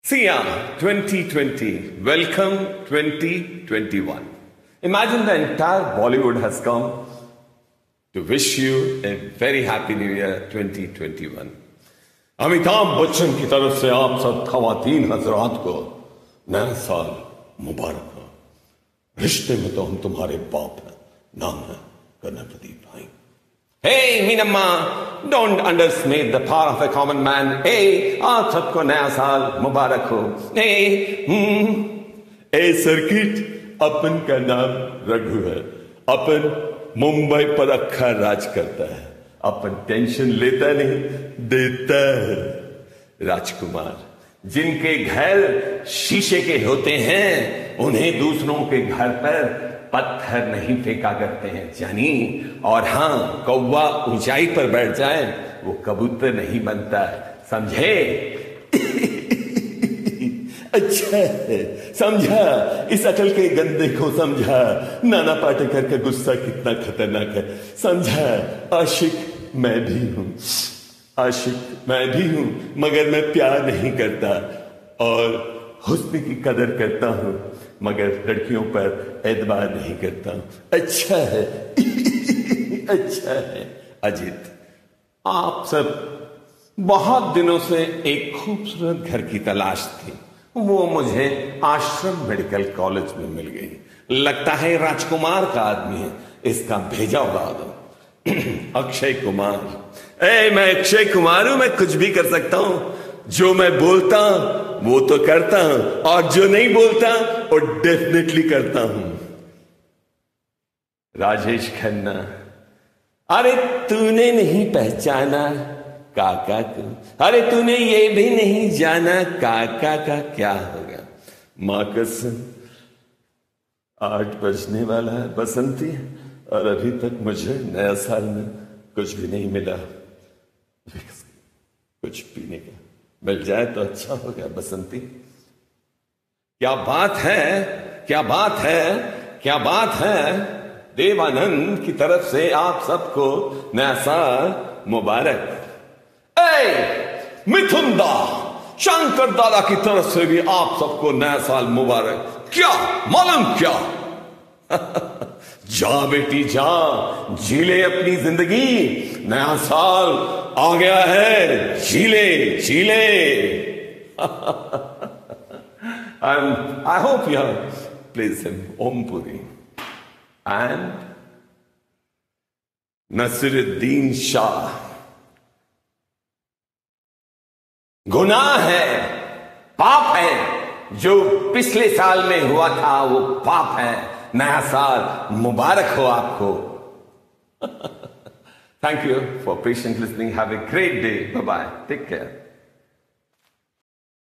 Siam 2020, welcome 2021. Imagine the entire Bollywood has come to wish you a very happy new year 2021. Amitabh Bachchan की तरफ से आप सब खवातीन हजरात को नया साल मुबारक हो। रिश्ते में तो हम तुम्हारे बाप हैं, नाम है कर्नल प्रदीप भाई। Hey Meenamma, don't underestimate the power of a common man. Hey, आप सबको नया साल मुबारक हो। Hey सर्किट, अपन का नाम रघु है। अपन मुंबई पर अक्खा राज करता है। अपन टेंशन लेता नहीं, देता है। राजकुमार, जिनके घर शीशे के होते हैं, उन्हें दूसरों के घर पर पत्थर नहीं फेंका करते हैं जानी। और हाँ, कौवा ऊंचाई पर बैठ जाए वो कबूतर नहीं बनता, समझे? अच्छा है, समझा? इस अकल के गंदे को समझा? नाना पाटेकर का गुस्सा कितना खतरनाक है, समझा? आशिक मैं भी हूं, आशिक मैं भी हूं, मगर मैं प्यार नहीं करता और हुस्न की कदर करता हूं, मगर लड़कियों पर एतबार नहीं करता हूं। अच्छा है। अच्छा है। अजित, आप सब बहुत दिनों से एक खूबसूरत घर की तलाश थी, वो मुझे आश्रम मेडिकल कॉलेज में मिल गई। लगता है राजकुमार का आदमी है, इसका भेजा उड़ा दो। अक्षय कुमार, मैं अक्षय कुमार हूं, मैं कुछ भी कर सकता हूं। जो मैं बोलता हूं वो तो करता हूं, और जो नहीं बोलता वो डेफिनेटली करता हूं। राजेश खन्ना, अरे तूने नहीं पहचाना काका को, अरे तूने ये भी नहीं जाना काका का क्या होगा। मां कसम, 8 बजने वाला है बसंती, और अभी तक मुझे नया साल में कुछ भी नहीं मिला। कुछ पीने का मिल जाए तो अच्छा होगा बसंती। क्या बात है, क्या बात है, क्या बात है। देवानंद की तरफ से आप सबको नया साल मुबारक। मिथुन दा, शंकर दादा की तरफ से भी आप सबको नया साल मुबारक। क्या मालूम क्या? जा बेटी जा, जी ले अपनी जिंदगी, नया साल आ गया है, जी ले, जी ले। I hope you please him Om Puri and Naseeruddin Shah. गुनाह है, पाप है, जो पिछले साल में हुआ था वो पाप है। नया साल मुबारक हो आपको। Thank you for patient listening. Have a great day. Bye bye. Take care.